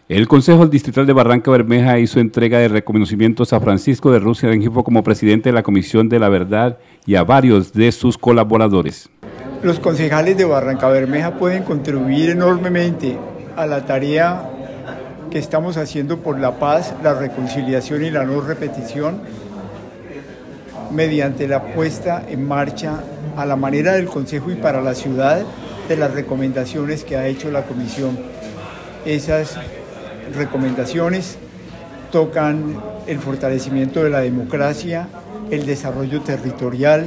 El Consejo Distrital de Barranca Bermeja hizo entrega de reconocimientos a Francisco de Rusia Rengifo como presidente de la Comisión de la Verdad y a varios de sus colaboradores. Los concejales de Barranca Bermeja pueden contribuir enormemente a la tarea que estamos haciendo por la paz, la reconciliación y la no repetición mediante la puesta en marcha a la manera del Consejo y para la ciudad de las recomendaciones que ha hecho la Comisión. Esas recomendaciones tocan el fortalecimiento de la democracia, el desarrollo territorial,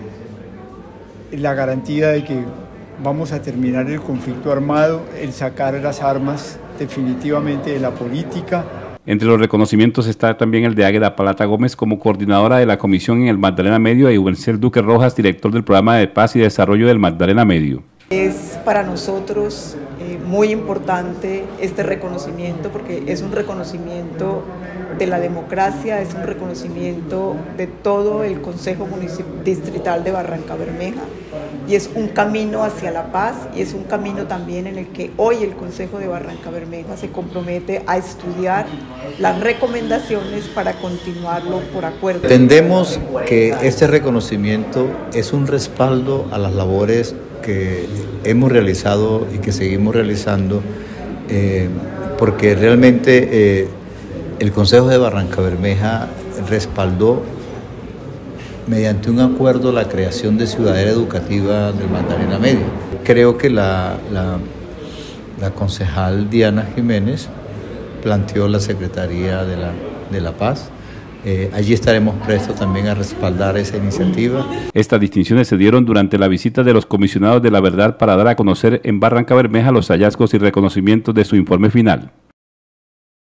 la garantía de que vamos a terminar el conflicto armado, el sacar las armas definitivamente de la política. Entre los reconocimientos está también el de Águeda Palata Gómez como coordinadora de la comisión en el Magdalena Medio y Wencel Duque Rojas, director del programa de paz y desarrollo del Magdalena Medio. Es para nosotros muy importante este reconocimiento porque es un reconocimiento de la democracia, es un reconocimiento de todo el Consejo Distrital de Barranca Bermeja y es un camino hacia la paz y es un camino también en el que hoy el Consejo de Barranca Bermeja se compromete a estudiar las recomendaciones para continuarlo por acuerdo. Entendemos que este reconocimiento es un respaldo a las labores que hemos realizado y que seguimos realizando, porque realmente el Consejo de Barranca Bermeja respaldó mediante un acuerdo la creación de Ciudadela Educativa del Magdalena Medio. Creo que la concejal Diana Jiménez planteó la Secretaría de la Paz. Allí estaremos prestos también a respaldar esa iniciativa. Estas distinciones se dieron durante la visita de los comisionados de la verdad para dar a conocer en Barranca Bermeja los hallazgos y reconocimientos de su informe final.